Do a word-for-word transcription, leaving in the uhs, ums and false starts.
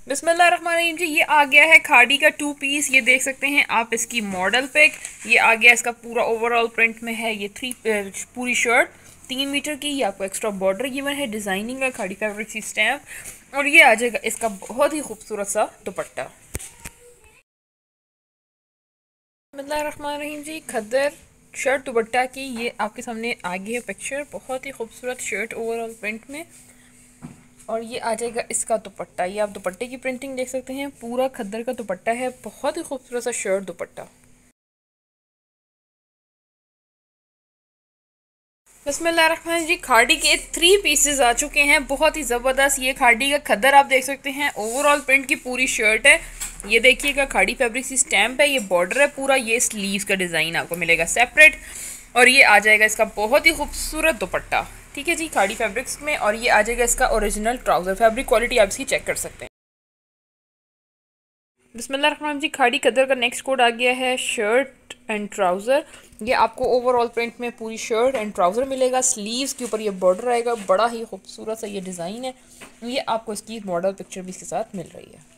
बिस्मिल्लाहिर्रहमानिर्रहीम जी, ये आ गया है खाड़ी का टू पीस। ये देख सकते हैं आप इसकी मॉडल पिक। ये आ गया इसका पूरा ओवरऑल प्रिंट में है। ये थ्री पूरी शर्ट तीन मीटर की। ये आपको एक्स्ट्रा बॉर्डर गिवन है, डिजाइनिंग है, खाड़ी फैब्रिक सी स्टैम्प। और ये आ जाएगा इसका बहुत ही खूबसूरत सा दुपट्टा। बिस्मिल्लाहिर्रहमानिर्रहीम जी, खद्दर शर्ट दुपट्टा की ये आपके सामने आ गई है पिक्चर। बहुत ही खूबसूरत शर्ट ओवरऑल प्रिंट में। और ये आ जाएगा इसका दुपट्टा। ये आप दुपट्टे की प्रिंटिंग देख सकते हैं, पूरा खद्दर का दुपट्टा है। बहुत ही खूबसूरत सा शर्ट दुपट्टा। बिस्मिल्लाहिर्रहमानिर्रहीम जी, खाड़ी के थ्री पीसेस आ चुके हैं, बहुत ही ज़बरदस्त। ये खाड़ी का खद्दर आप देख सकते हैं, ओवरऑल प्रिंट की पूरी शर्ट है। ये देखिएगा खाड़ी फैब्रिक सी स्टैम्प है, ये बॉर्डर है पूरा, ये स्लीव्स का डिज़ाइन आपको मिलेगा सेपरेट। और ये आ जाएगा इसका बहुत ही खूबसूरत दुपट्टा। ठीक है जी, खाड़ी फैब्रिक्स में। और ये आ जाएगा इसका ओरिजिनल ट्राउज़र। फैब्रिक क्वालिटी आप इसकी चेक कर सकते हैं। बिस्मिल्लाहिर्रहमानिर्रहीम जी, खाड़ी खद्दर का नेक्स्ट कोड आ गया है शर्ट एंड ट्राउज़र। ये आपको ओवरऑल प्रिंट में पूरी शर्ट एंड ट्राउज़र मिलेगा। स्लीव्स के ऊपर ये बॉर्डर आएगा, बड़ा ही खूबसूरत सा ये डिज़ाइन है। ये आपको इसकी मॉडल पिक्चर भी इसके साथ मिल रही है।